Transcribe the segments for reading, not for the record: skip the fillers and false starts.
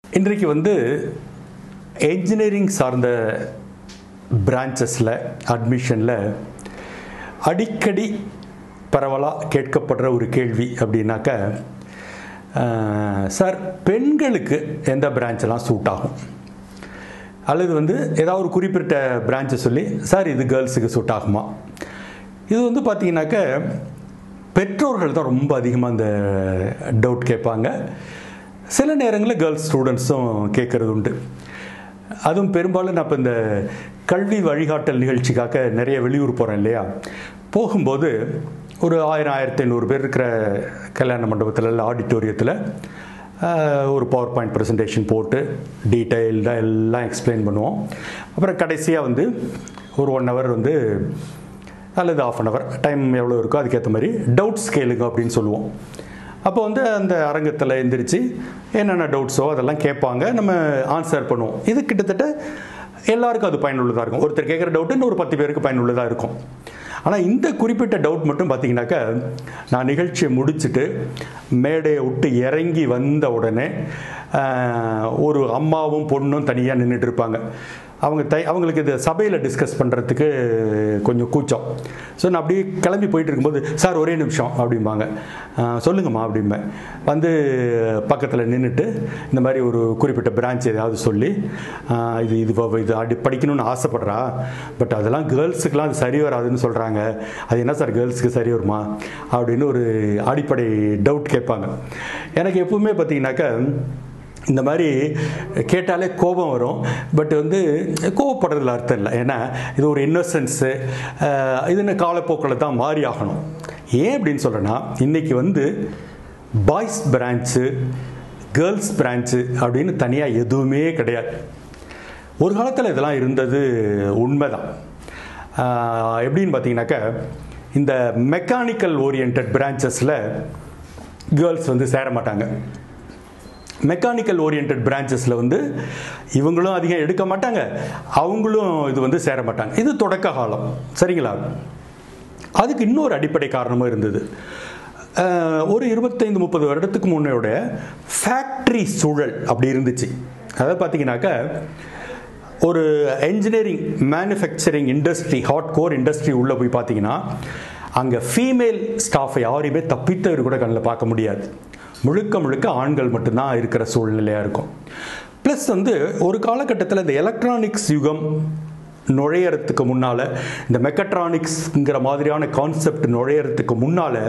இன்றைக்கு வந்து என்ஜினியரிங் சார்ந்த பிரான்ச்சஸில் அட்மிஷனில் அடிக்கடி பரவலாக கேட்கப்படுற ஒரு கேள்வி அப்படின்னாக்க, சார் பெண்களுக்கு எந்த பிரான்ச்செல்லாம் சூட் ஆகும், அல்லது வந்து ஏதாவது ஒரு குறிப்பிட்ட பிரான்ச்சை சொல்லி சார் இது கேர்ள்ஸுக்கு சூட் ஆகுமா. இது வந்து பார்த்தீங்கன்னாக்க பெற்றோர்கள் தான் ரொம்ப அதிகமாக அந்த டவுட் கேட்பாங்க. சில நேரங்களில் கேர்ள்ஸ் ஸ்டூடெண்ட்ஸும் கேட்குறது உண்டு. அதுவும் பெரும்பாலும் நான் இப்போ இந்த கல்வி வழிகாட்டல் நிகழ்ச்சிக்காக நிறைய வெளியூர் போகிறேன் இல்லையா, போகும்போது ஒரு 1000-1500 பேர் இருக்கிற கல்யாண மண்டபத்தில் இல்லை ஆடிட்டோரியத்தில் ஒரு பவர் பாயிண்ட் ப்ரெசன்டேஷன் போட்டு டீட்டெயில்டாக எல்லாம் எக்ஸ்பிளைன் பண்ணுவோம். அப்புறம் கடைசியாக வந்து ஒரு 1 hour வந்து அல்லது ½ hour டைம் எவ்வளோ இருக்கோ அதுக்கேற்ற மாதிரி டவுட்ஸ் கேளுங்க அப்படின்னு சொல்லுவோம். அப்போ வந்து அந்த அரங்கத்தில் எந்திரிச்சு என்னென்ன டவுட்ஸோ அதெல்லாம் கேட்பாங்க, நம்ம ஆன்சர் பண்ணுவோம். இது கிட்டத்தட்ட எல்லாருக்கும் அது பயனுள்ளதாக இருக்கும். ஒருத்தர் கேட்குற டவுட்டு இன்னும் ஒரு 10 பேருக்கு பயனுள்ளதாக இருக்கும். ஆனால் இந்த குறிப்பிட்ட டவுட் மட்டும் பார்த்தீங்கன்னாக்கா, நான் நிகழ்ச்சியை முடிச்சுட்டு மேடையை விட்டு இறங்கி வந்த உடனே ஒரு அம்மாவும் பொண்ணும் தனியாக நின்றுட்டு இருப்பாங்க. அவங்களுக்கு இது சபையில் டிஸ்கஸ் பண்ணுறதுக்கு கொஞ்சம் கூச்சம். ஸோ நான் அப்படியே கிளம்பி போயிட்டு இருக்கும்போது, சார் ஒரே நிமிஷம் அப்படிம்பாங்க. சொல்லுங்கம்மா அப்படிம்பேன். வந்து பக்கத்தில் நின்றுட்டு இந்த மாதிரி ஒரு குறிப்பிட்ட பிரான்ச் ஏதாவது சொல்லி, இது படிக்கணும்னு ஆசைப்படுறா, பட் அதெல்லாம் கேர்ள்ஸுக்கெலாம் அது சரி வராதுன்னு சொல்கிறாங்க, அது என்ன சார் கேர்ள்ஸுக்கு சரி வருமா அப்படின்னு ஒரு அடிப்படை டவுட் கேட்பாங்க. எனக்கு எப்பவுமே பார்த்தீங்கன்னாக்கா இந்த மாதிரி கேட்டாலே கோபம் வரும். பட் வந்து கோபப்படுறதுல அர்த்தம் இல்லை. ஏன்னா இது ஒரு இன்னோசன்ஸு, இதுன்னு காலப்போக்கில் தான் மாறி ஆகணும். ஏன் அப்படின்னு சொல்கிறேன்னா, இன்றைக்கி வந்து பாய்ஸ் பிரான்ச்சு கேர்ள்ஸ் பிரான்ச்சு அப்படின்னு தனியாக எதுவுமே கிடையாது. ஒரு காலத்தில் இதெல்லாம் இருந்தது உண்மைதான். எப்படின்னு பார்த்தீங்கன்னாக்கா, இந்த மெக்கானிக்கல் ஓரியன்ட் பிரான்ச்சஸில் கேர்ள்ஸ் வந்து சேர மாட்டாங்க. மெக்கானிக்கல் ஓரியன்ட் பிரான்ச்சஸில் வந்து இவங்களும் அதிகம் எடுக்க மாட்டாங்க, அவங்களும் இது வந்து சேர மாட்டாங்க. இது தொடக்க காலம், சரிங்களா? அதுக்கு இன்னொரு அடிப்படை காரணமும் இருந்தது. ஒரு 25-30 வருடத்துக்கு முன்னோட ஃபேக்ட்ரி சூழல் அப்படி இருந்துச்சு. அதாவது பார்த்தீங்கன்னாக்கா, ஒரு engineering manufacturing industry, hardcore industry உள்ளே போய் பார்த்தீங்கன்னா, அங்கே ஃபீமேல் ஸ்டாஃபை யாரையுமே தப்பித்தவர் கூட கண்ணில் பார்க்க முடியாது. முழுக்க ஆண்கள் மட்டும்தான் இருக்கிற சூழ்நிலையாக இருக்கும். ப்ளஸ் வந்து ஒரு காலகட்டத்தில் இந்த எலக்ட்ரானிக்ஸ் யுகம் நுழையறதுக்கு முன்னால், இந்த மெக்கட்ரானிக்ஸ்ங்கிற மாதிரியான கான்செப்ட் நுழையறதுக்கு முன்னால்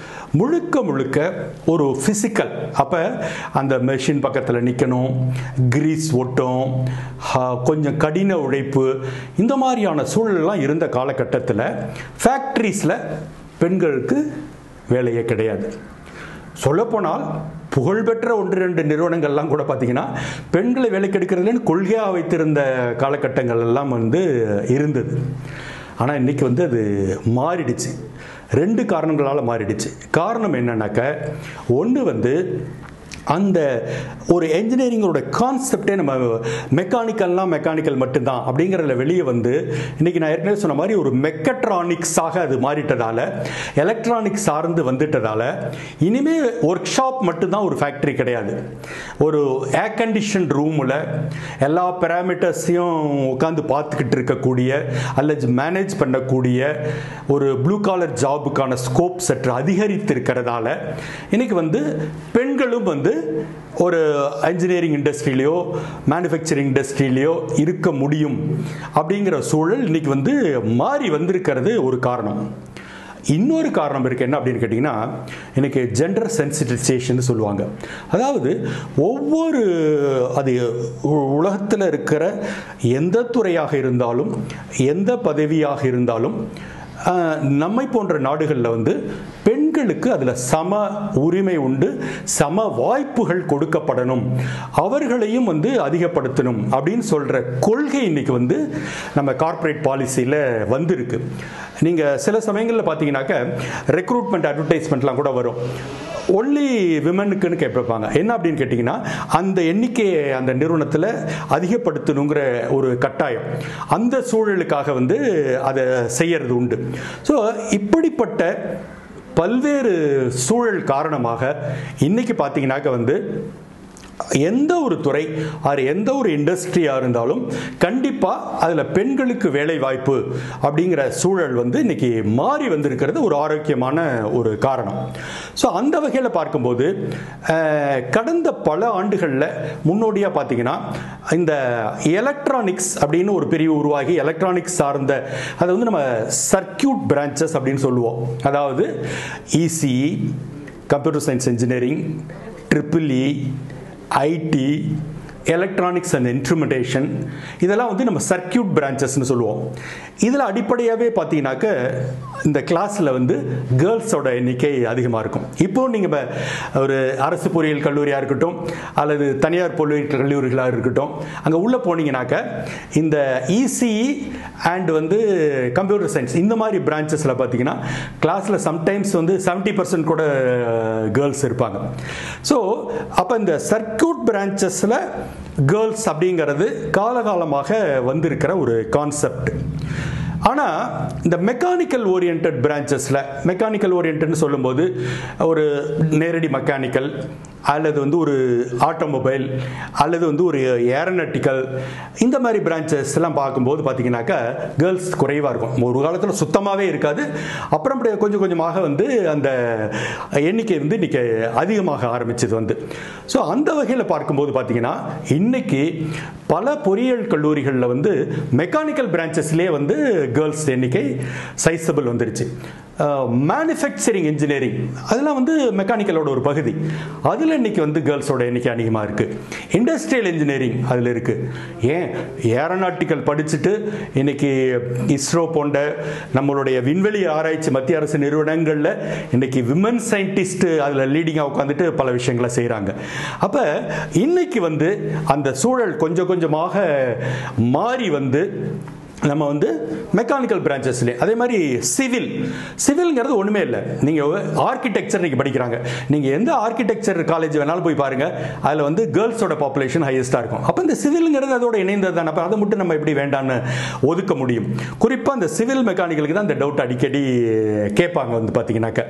முழுக்க ஒரு ஃபிசிக்கல், அப்போ அந்த மெஷின் பக்கத்தில் நிற்கணும், கிரீஸ் ஒட்டும், கொஞ்சம் கடின உழைப்பு, இந்த மாதிரியான சூழல்லாம் இருந்த காலகட்டத்தில் ஃபேக்ட்ரிஸில் பெண்களுக்கு வேலையே கிடையாது. சொல்லப்போனால் புகழ்பெற்ற 1-2 நிறுவனங்கள்லாம் கூட பார்த்தீங்கன்னா பெண்களை வேலைக்கு எடுக்கிறதுலன்னு கொள்கையாக வைத்திருந்த காலகட்டங்கள் எல்லாம் வந்து இருந்தது. ஆனால் இன்றைக்கி வந்து அது மாறிடுச்சு. 2 காரணங்களால் மாறிடுச்சு. காரணம் என்னன்னாக்க, ஒன்று வந்து அந்த ஒரு என்ஜினியரிங்கோட கான்செப்டே நம்ம மெக்கானிக்கல் மட்டும்தான் அப்படிங்கிறதுல வெளியே வந்து இன்றைக்கி நான் ஏற்கனவே சொன்ன மாதிரி ஒரு மெக்கட்ரானிக்ஸாக அது மாறிட்டதால், எலக்ட்ரானிக்ஸ் சார்ந்து வந்துட்டதால், இனிமேல் ஒர்க் ஷாப் மட்டும்தான் ஒரு ஃபேக்ட்ரி கிடையாது. ஒரு ஏர் கண்டிஷன் ரூமில் எல்லா பேராமீட்டர்ஸையும் உட்காந்து பார்த்துக்கிட்டு இருக்கக்கூடிய அல்லது மேனேஜ் பண்ணக்கூடிய ஒரு ப்ளூ காலர் ஜாபுக்கான ஸ்கோப் சற்று அதிகரித்திருக்கிறதால இன்றைக்கி வந்து பெண்களும் வந்து ஒரு என்ஜினியரிங் இண்டஸ்ட்ரியிலையோ மேனுஃபேக்சரிங் இண்டஸ்ட்ரியிலையோ இருக்க முடியும் அப்படிங்கிற சூழல் இன்னைக்கு வந்து மாறி வந்திருக்கிறது ஒரு காரணம். இன்னொரு காரணம் இருக்குது. என்ன அப்படின்னு கேட்டிங்கன்னா, எனக்கு ஜெண்டர் சென்சிட்டைசேஷன் சொல்லுவாங்க. அதாவது ஒவ்வொரு அது உலகத்தில் இருக்கிற எந்த துறையாக இருந்தாலும் எந்த பதவியாக இருந்தாலும் நம்மை போன்ற நாடுகளில் வந்து பெண்களுக்கு அதில் சம உரிமை உண்டு, சம வாய்ப்புகள் கொடுக்கப்படணும், அவர்களையும் வந்து அதிகப்படுத்தணும் அப்படின்னு சொல்கிற கொள்கை இன்னைக்கு வந்து நம்ம கார்ப்பரேட் பாலிசியில் வந்திருக்கு. நீங்கள் சில சமயங்களில் பார்த்தீங்கன்னாக்க ரெக்ரூட்மெண்ட் அட்வர்டைஸ்மெண்ட்லாம் கூட வரும், ஒன்லி விமனுக்குன்னு கேட்பாங்க. என்ன அப்படின்னு கேட்டிங்கன்னா, அந்த எண்ணிக்கையை அந்த நிறுவனத்தில் அதிகப்படுத்தணுங்கிற ஒரு கட்டாயம், அந்த சூழலுக்காக வந்து அதை செய்யறது உண்டு. ஸோ இப்படிப்பட்ட பல்வேறு சூழல் காரணமாக இன்னைக்கு பார்த்தீங்கன்னாக்க வந்து எந்த ஒரு துறை அது எந்த ஒரு இண்டஸ்ட்ரியாக இருந்தாலும் கண்டிப்பாக அதில் பெண்களுக்கு வேலை வாய்ப்பு அப்படிங்கிற சூழல் வந்து இன்னைக்கு மாறி வந்திருக்கிறது ஒரு ஆரோக்கியமான ஒரு காரணம். ஸோ அந்த வகையில் பார்க்கும்போது கடந்த பல ஆண்டுகளில் முன்னோடியாக பார்த்தீங்கன்னா இந்த எலக்ட்ரானிக்ஸ் அப்படின்னு ஒரு பிரிவு உருவாகி எலக்ட்ரானிக்ஸ் சார்ந்த அதை வந்து நம்ம சர்க்கியூட் பிரான்ச்சஸ் அப்படின்னு சொல்லுவோம். அதாவது ECE, computer science engineering, EEE, IT, electronics and instrumentation, இதெல்லாம் வந்து நம்ம சர்க்கியூட் பிரான்ச்சஸ்னு சொல்லுவோம். இதில் அடிப்படையாகவே பார்த்தீங்கன்னாக்க இந்த கிளாஸில் வந்து கேர்ள்ஸோட எண்ணிக்கை அதிகமாக இருக்கும். இப்போது நீங்கள் ஒரு அரசு பொறியியல் கல்லூரியாக இருக்கட்டும் அல்லது தனியார் பொறியியல் கல்லூரிகளாக இருக்கட்டும், அங்கே உள்ளே போனீங்கன்னாக்க இந்த இசிஇ அண்ட் வந்து கம்ப்யூட்டர் சயின்ஸ் இந்த மாதிரி பிரான்ச்சஸில் பார்த்தீங்கன்னா கிளாஸில் சம்டைம்ஸ் வந்து 70% கூட கேர்ள்ஸ் இருப்பாங்க. ஸோ அப்போ இந்த சர்க்கியூட் பிரான்ச்சஸில் கேர்ள்ஸ் அப்படிங்கிறது காலகாலமாக வந்திருக்கிற ஒரு கான்செப்ட். ஆனால் இந்த மெக்கானிக்கல் ஓரியன்ட் பிரான்ச்சஸில், மெக்கானிக்கல் ஓரியன்ட்னு சொல்லும்போது ஒரு நேரடி மெக்கானிக்கல் அல்லது வந்து ஒரு ஆட்டோமொபைல் அல்லது வந்து ஒரு ஏரோநாட்டிக்கல், இந்த மாதிரி பிரான்ச்சஸ் எல்லாம் பார்க்கும்போது பார்த்தீங்கன்னாக்கா கேர்ள்ஸ் குறைவாக இருக்கும். ஒரு காலத்தில் சுத்தமாகவே இருக்காது. அப்புறம் கொஞ்சம் கொஞ்சமாக வந்து அந்த எண்ணிக்கை வந்து இன்னைக்கு அதிகமாக ஆரம்பிச்சது வந்து. ஸோ அந்த வகையில் பார்க்கும்போது பார்த்தீங்கன்னா இன்னைக்கு பல பொறியியல் கல்லூரிகளில் வந்து மெக்கானிக்கல் பிரான்ச்சஸ்லேயே வந்து கேர்ள்ஸ் எண்ணிக்கை சைஸபிள் வந்துருச்சு. மேனுஃபேக்சரிங் இன்ஜினியரிங் அதெல்லாம் வந்து மெக்கானிக்கலோட ஒரு பகுதி, அதில் இன்னைக்கு வந்து கேர்ள்ஸோட எண்ணிக்கை அதிகமாக இருக்குது. இண்டஸ்ட்ரியல் இன்ஜினியரிங் அதில் இருக்குது. ஏன் ஏரோநாட்டிக்கல் படிச்சுட்டு இன்னைக்கு இஸ்ரோ போன்ற நம்மளுடைய விண்வெளி ஆராய்ச்சி மத்திய அரசு நிறுவனங்களில் இன்னைக்கு விமன் சயின்டிஸ்ட் அதில் லீடிங்காக உட்காந்துட்டு பல விஷயங்களை செய்கிறாங்க. அப்போ இன்னைக்கு வந்து அந்த சூழல் கொஞ்சம் கொஞ்சமாக மாறி வந்து நம்ம வந்து மெக்கானிக்கல் பிரான்ச்சஸ்லேயே அதே மாதிரி சிவில்ங்கிறது ஒன்றுமே இல்லை. நீங்கள் ஆர்கிடெக்சர் நீங்கள் படிக்கிறாங்க, நீங்கள் எந்த ஆர்கிடெக்சர் காலேஜ் வேணாலும் போய் பாருங்கள், அதில் வந்து கேர்ள்ஸோட பாப்புலேஷன் ஹையஸ்ட்டாக இருக்கும். அப்போ இந்த சிவில்ங்கிறது அதோட இணைந்தது தானே. அப்போ அதை மட்டும் நம்ம எப்படி வேண்டான்னு ஒதுக்க முடியும்? குறிப்பாக அந்த சிவில் மெக்கானிக்கலுக்கு தான் இந்த டவுட் அடிக்கடி கேட்பாங்க வந்து பார்த்தீங்கன்னாக்க.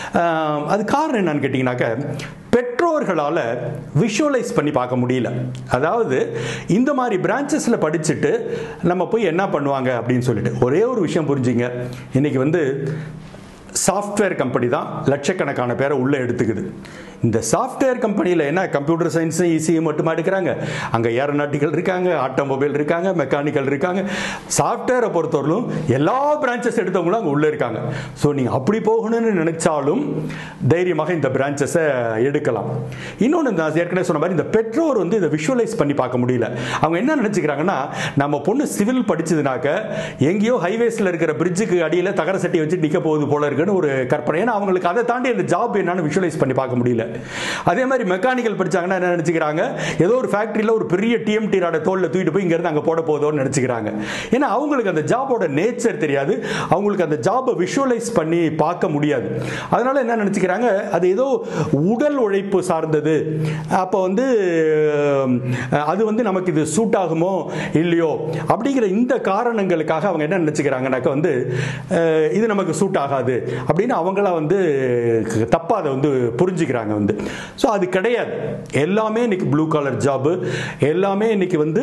அது காரணம் என்னன்னு கேட்டிங்கனாக்க பெற்றோர்களால் விஷுவலைஸ் பண்ணி பார்க்க முடியல. அதாவது இந்த மாதிரி பிரான்ச்சஸில் படிச்சுட்டு நம்ம போய் என்ன பண்ணுவாங்க அப்படின்னு சொல்லிட்டு ஒரே ஒரு விஷயம் புரிஞ்சுங்க. இன்னைக்கு வந்து சாஃப்ட்வேர் கம்பெனி தான் லட்சக்கணக்கான பேரை உள்ளே எடுத்துக்குது. இந்த சாஃப்ட்வேர் கம்பெனியில் என்ன கம்ப்யூட்டர் சயின்ஸ் இசிஇ மட்டுமா எடுக்கிறாங்க? அங்கே ஏரோநாட்டிக்கல் இருக்காங்க, ஆட்டோமொபைல் இருக்காங்க, மெக்கானிக்கல் இருக்காங்க. சாஃப்ட்வேரை பொறுத்தவரையிலும் எல்லா பிரான்ச்சஸ் எடுத்தவங்களும் அங்கே உள்ளே இருக்காங்க. ஸோ நீங்கள் அப்படி போகணும்னு நினைச்சாலும் தைரியமாக இந்த பிரான்ச்சஸை எடுக்கலாம். இன்னொன்று நான் ஏற்கனவே சொன்ன மாதிரி இந்த பெற்றோர் வந்து இதை விஷுவலைஸ் பண்ணி பார்க்க முடியல. அவங்க என்ன நினச்சிக்கிறாங்கன்னா, நம்ம பொண்ணு சிவில் படிச்சதுனாக்க எங்கேயோ ஹைவேஸில் இருக்கிற பிரிட்ஜுக்கு அடியில் தகர சட்டி வச்சு நிற்க போகுது போல இருக்குன்னு ஒரு கற்பனை. ஏன்னா அவங்களுக்கு அதை தாண்டி அந்த ஜாப் என்னன்னு விஷுவலைஸ் பண்ணி பார்க்க முடியல. அதே மாதிரி மெக்கானிக்கல் படிச்சாங்கன்னா என்ன நினைச்சுக்கிறாங்க, ஏதோ ஒரு ஃபேக்டரியில் ஒரு பெரிய டிஎம்டி ராட தோல்ல தூக்கிட்டு போய் இங்கிருந்து அங்கே போட போதோன்னு நினைச்சுக்கிறாங்க. ஏன்னா அவங்களுக்கு அந்த ஜாபோட நேச்சர் தெரியாது, அவங்களுக்கு அந்த ஜாபை விஷுவலைஸ் பண்ணி பார்க்க முடியாது. அதனால என்ன நினைச்சுக்கிறாங்க, அது ஏதோ உடல் உழைப்பு சார்ந்தது, அப்போ வந்து அது வந்து நமக்கு இது சூட் ஆகுமோ இல்லையோ அப்படிங்கிற இந்த காரணங்களுக்காக அவங்க என்ன நினைச்சுக்கிறாங்கனாக்க வந்து இது நமக்கு சூட் ஆகாது அப்படின்னு அவங்கள வந்து தப்பா அதை வந்து புரிஞ்சுக்கிறாங்க வந்து. ஸோ அது கிடையாது. எல்லாமே இன்னைக்கு ப்ளூ காலர் ஜாபு, எல்லாமே இன்னைக்கு வந்து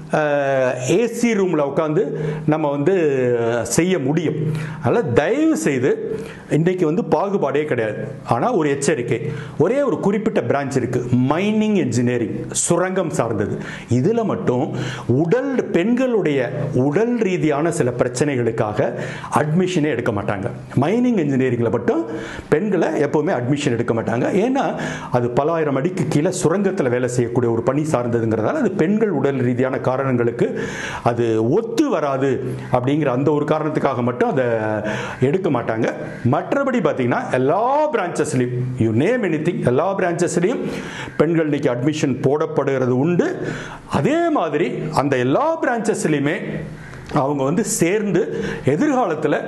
ஏசி ரூமில் உட்காந்து நம்ம வந்து செய்ய முடியும். அதனால் தயவு செய்து இன்றைக்கு வந்து பாகுபாடே கிடையாது. ஆனால் ஒரு எச்சரிக்கை, ஒரே ஒரு குறிப்பிட்ட பிரான்ச் இருக்கு, மைனிங் இன்ஜினியரிங், சுரங்கம் சார்ந்தது. இதில் மட்டும் பெண்களுடைய உடல் ரீதியான சில பிரச்சனைகளுக்காக அட்மிஷனே எடுக்க மாட்டாங்க. மைனிங் இன்ஜினியரிங்கில் மட்டும் பெண்களை எப்போவுமே அட்மிஷன் எடுக்க மாட்டாங்க. ஏன்னா அது பல ஆயிரம் அடிக்கு கீழே சுரங்கத்தில் வேலை செய்யக்கூடிய ஒரு பணி சார்ந்ததுங்கிறதால அது பெண்கள் உடல் ரீதியான காரணங்களுக்கு அது ஒத்து வராது அப்படிங்கிற அந்த ஒரு காரணத்துக்காக மட்டும் அதை எடுக்க மாட்டாங்க. மற்றபடி பார்த்தீங்கன்னா எல்லா பிரான்ச்சஸ்லையும், யூ நேம் எனிதிங், எல்லா பிரான்ச்சஸ்லையும் பெண்கள் இன்னைக்கு அட்மிஷன் போடப்படுகிறது உண்டு. அதே மாதிரி அந்த எல்லா பிரான்ச்சஸ்லையுமே அவங்க வந்து சேர்ந்து எதிர்காலத்தில்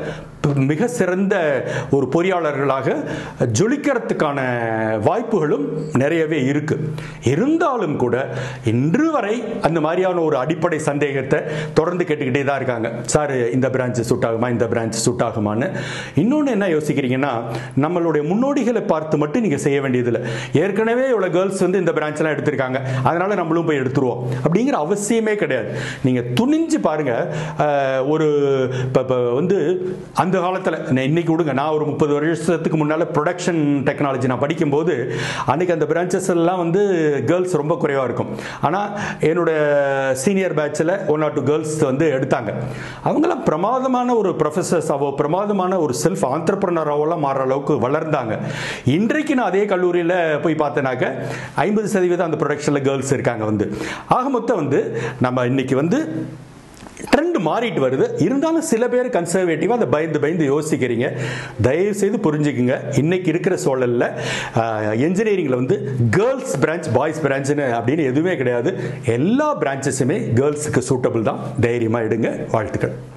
மிக சிறந்த ஒரு பொறியாளர்களாக ஜொலிக்கிறதுக்கான வாய்ப்புகளும் நிறையவே இருக்கு. இருந்தாலும் கூட இன்று வரை அந்த மாதிரியான ஒரு அடிப்படை சந்தேகத்தை தொடர்ந்து கேட்டுக்கிட்டே தான் இருக்காங்க. சார் இந்த பிரான்ச் சூட் ஆகுமா, இந்த பிரான்ச் சூட் ஆகுமான்னு. இன்னொன்று என்ன யோசிக்கிறீங்கன்னா, நம்மளுடைய முன்னோடிகளை பார்த்து மட்டும் நீங்க செய்ய வேண்டியதில்லை. ஏற்கனவே இவ்வளவு கேர்ள்ஸ் வந்து இந்த பிரான்ச்லாம் எடுத்திருக்காங்க, அதனால நம்மளும் போய் எடுத்துருவோம் அப்படிங்கிற அவசியமே கிடையாது. நீங்க துணிஞ்சு பாருங்க. ஒரு வந்து அந்த காலத்தில் இன்னைக்கு விடுங்க, நான் ஒரு 30 வருஷத்துக்கு முன்னால ப்ரொடக்ஷன் டெக்னாலஜி நான் படிக்கும்போது அன்னைக்கு அந்த பிரான்ச்சஸ் எல்லாம் வந்து கேர்ள்ஸ் ரொம்ப குறைவாக இருக்கும். ஆனால் என்னோட சீனியர் பேட்சில் 1 or 2 கேர்ள்ஸ் வந்து எடுத்தாங்க. அவங்களாம் பிரமாதமான ஒரு ப்ரொஃபஸர்ஸாவோ பிரமாதமான ஒரு செல்ஃப் ஆண்டர்பிரனராவோலாம் மாறுற அளவுக்கு வளர்ந்தாங்க. இன்றைக்கு நான் அதே கல்லூரியில் போய் பார்த்தேனாக்க 50% அந்த ப்ரொடக்ஷனில் கேர்ள்ஸ் இருக்காங்க வந்து. ஆக மொத்தம் வந்து நம்ம இன்னைக்கு வந்து ட்ரெண்ட் மாறிட்டு வருது. இருந்தாலும் சில பேர் கன்சர்வேட்டிவா அதை பயந்து யோசிக்கிறீங்க. தயவு செய்து புரிஞ்சுக்குங்க, இன்னைக்கு இருக்கிற சூழல்ல இன்ஜினியரிங்ல வந்து கேர்ள்ஸ் பிரான்ச் பாய்ஸ் பிரான்ச்னு அப்படின்னு எதுவுமே கிடையாது. எல்லா பிரான்ச்சஸுமே கேர்ள்ஸுக்கு சூட்டபிள் தான். தைரியமா எடுங்க. வாழ்த்துக்கள்.